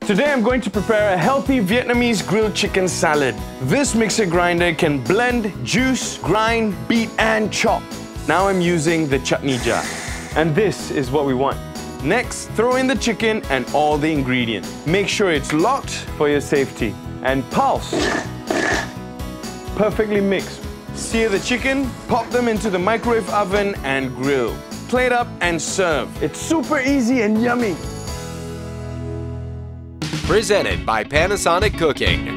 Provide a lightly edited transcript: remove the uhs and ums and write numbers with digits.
Today I'm going to prepare a healthy Vietnamese grilled chicken salad. This mixer grinder can blend, juice, grind, beat and chop. Now I'm using the chutney jar. And this is what we want. Next, throw in the chicken and all the ingredients. Make sure it's locked for your safety. And pulse. Perfectly mixed. Sear the chicken, pop them into the microwave oven and grill. Plate up and serve. It's super easy and yummy. Presented by Panasonic Cooking.